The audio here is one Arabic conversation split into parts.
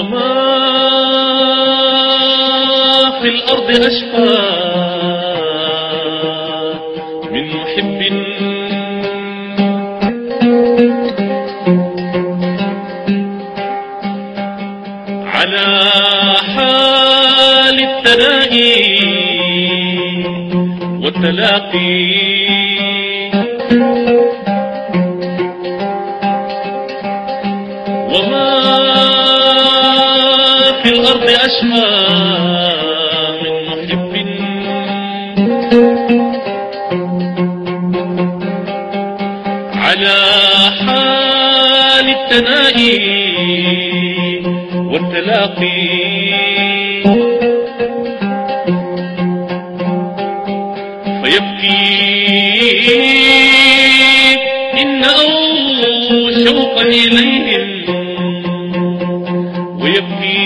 وما في الأرض أشقى من محب على حال التنائي والتلاقي. وما في الأرض أشقى من محب على حال التنائي والتلاقي. فيبكي إنه شوقا إليهم ويبكي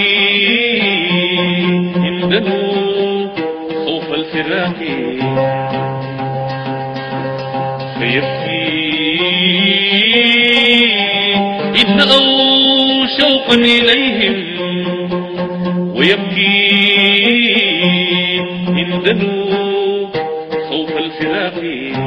إنه خوف الفراق. فيبكي إنه شوقا إليهم ويبكي إنه خوف الفراق.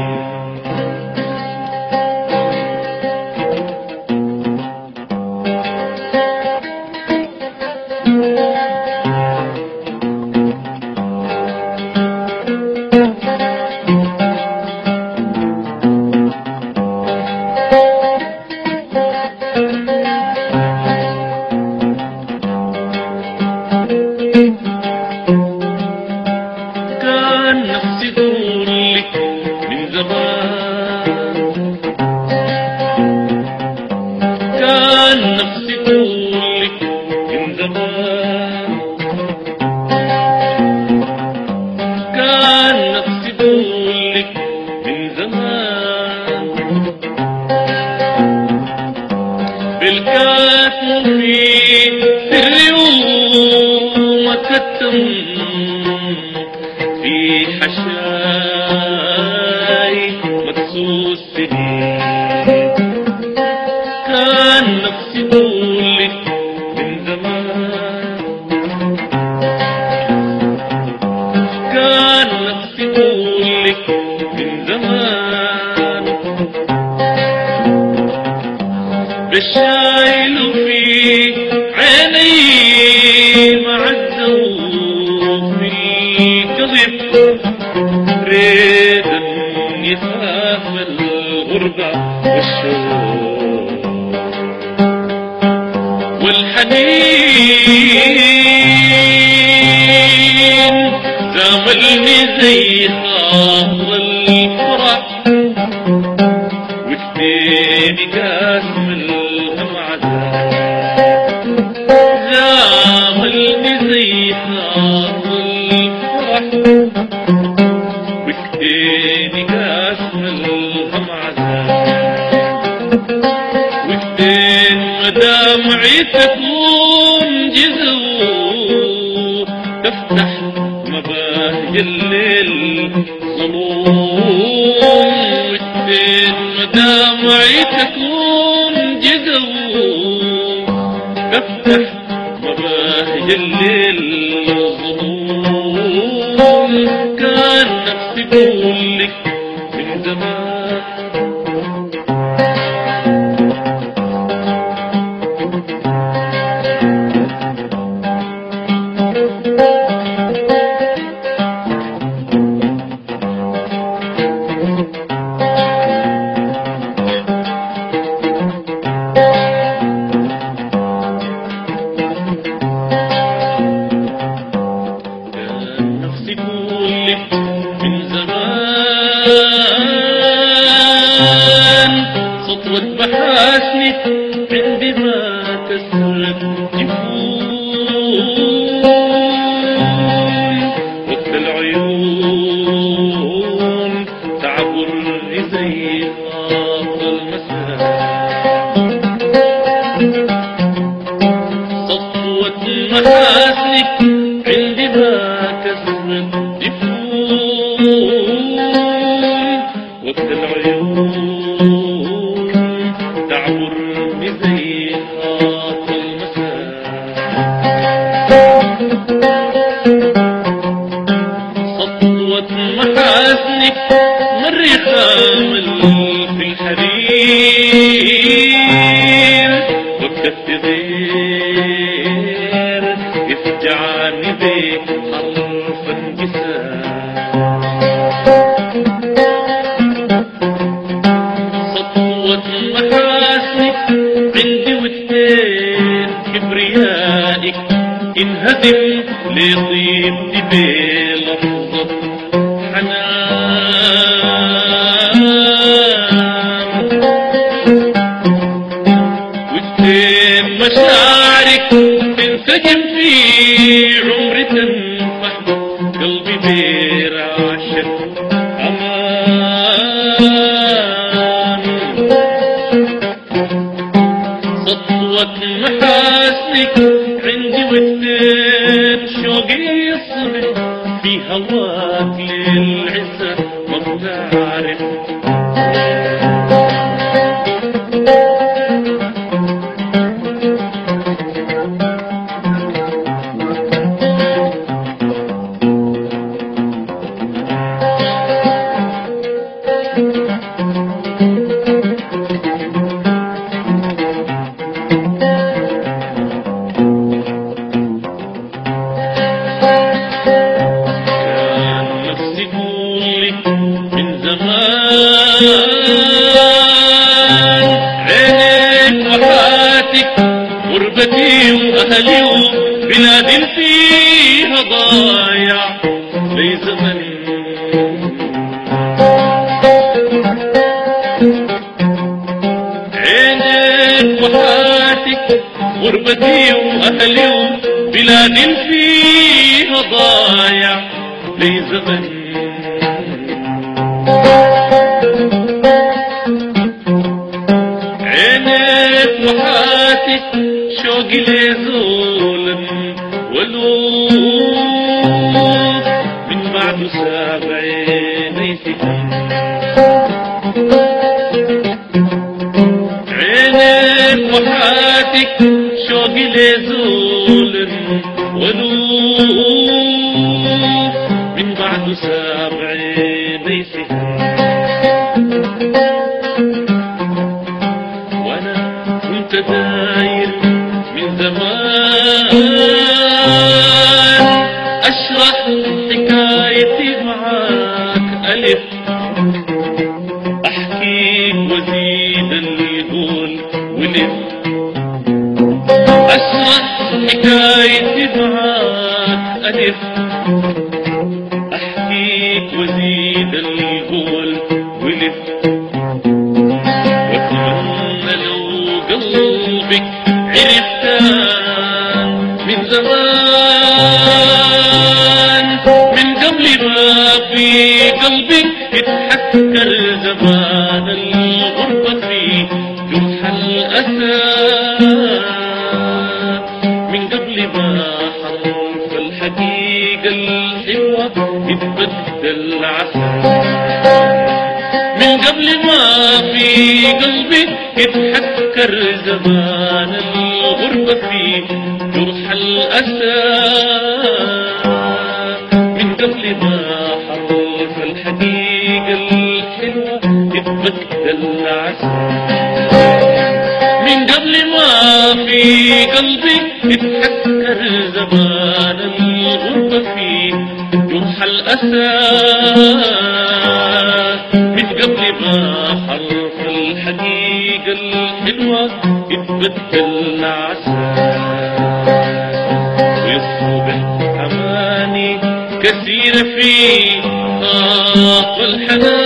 كان نفسي تقولك من زمان، كان نفسي تقولك من زمان، كان نفسي تقولك من زمان. بالكاتم في سري ومكتم في حشاي مدسوس سنين. كان نفسي تقولك من زمان، كان نفسي تقولك من زمان. بالشايل في عيني مع الذوق في الكذب ريدا يخاف الغربة والشوق والحنين زاملني زي خاطر الفرح وكتيني قاسم الهم عذاب. زاملني زي خاطر الفرح وكتيني قاسم الهم عذاب. وكتين مدامعي تكون جزو تفتح مباهج الليل ظلوم. وكتين مدامعي تكون جزو تفتح مباهج الليل ظلوم. كان نفسي تقولك من زمان، نفسي تقولك من زمان. سطوة محاسنك عندي ما كسرت جفون. وقت العيون تعبرني زي خاطر المساء. سطوة محاسنك عندي ما كسرت جفون. وقت العيون تعبرني زي خاطر المساء. غير وكفت غير افجعني بيك حرف انكسار سطوة محاسنك عندي وتين كبريائك انهدم لطيب بلحظة حنان وتين مشاعرك تنسجم في عمري تنفح قلبي برعشة أمان سطوة محاسنك عندي وتين شوقي يصرخ في هواك للعزة ما بتعرف عينك وحياتك غربتي وأهلي وبلاد فيها ضايع لي زمن عينك وحياتك غربتي وأهلي وبلاد فيها ضايع لي زمن عينك وحياتك شوقي لزولم ولوف من بعد سابعين سنين عينك وحياتك شوقي لزولم ولوف من بعد سابعين سنين داير من زمان أشرح حكايتي معاك ألف أحكيك وزيد اللي يقول ولف أشرح حكايتي معاك ألف أحكيك وزيد اللي يقول ولف قلبك عرفتان من زمان من قبل ما في قلبك اتحكر زمان الغربة في جرح الأسى من قبل ما حرف الحقيقة الحلوة اتبدل عسى من قبل ما في قلبي اتحكر زمان الغربة في جرح الأسى من قبل ما حرف الحقيقة الحلوة اتبدل عسى من قبل ما في قلبي اتحكر زمان الغربة في جرح الأسى من قبل ما حرف الحقيقة الحلوة اتبدل عسى ويصبح أماني كثيرة في خاط الحنان